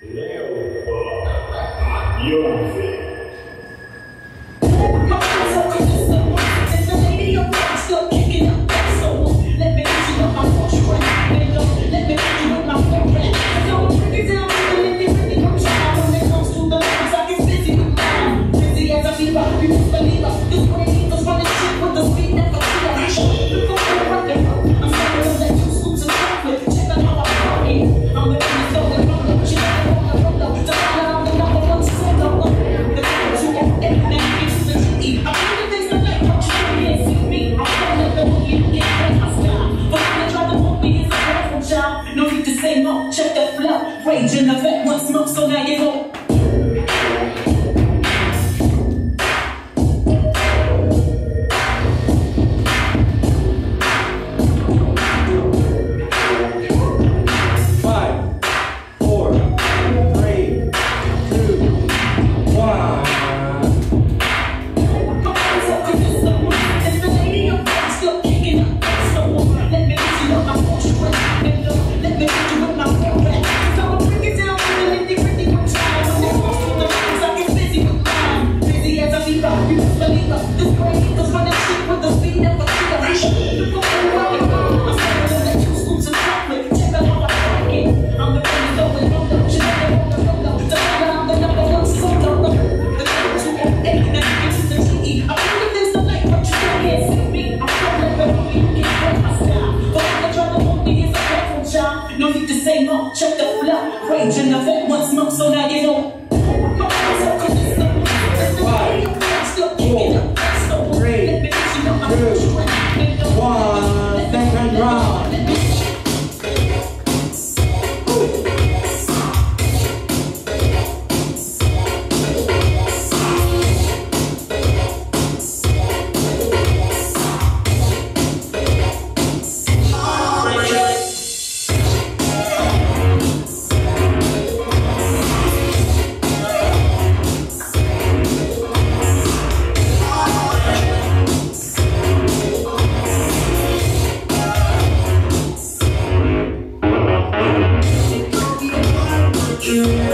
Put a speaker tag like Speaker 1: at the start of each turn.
Speaker 1: Check the flow, rage in the vet, want smoke, so now you go.
Speaker 2: 5, 4, 3, 2, 1.
Speaker 1: It's the lady of life still kicking up. So let me get you up my porch straight. Let me get you with my forehead. So I'll bring it down to the nitty-gritty one time. When they cross through the lines, I get busy with mine. Busy as a beaver, you must believe us. This brain eagles running shit with the speed of a killer. The book and running. I'm standing on the 2 scoops of chocolate. Check out how I rock it. I'm the one who's going on the shit on the road. So I'm the number 1 solo. The 208, now you get to the GE. I bring the things to life, but you still can't see me. I'm so clever, you can't break my style. But when they try to hold me, it's a careful job. No need to say no, check the flow. Rage in the vet, want smoke, so now you know. 5, 4, 3, 2, 1. Second round. You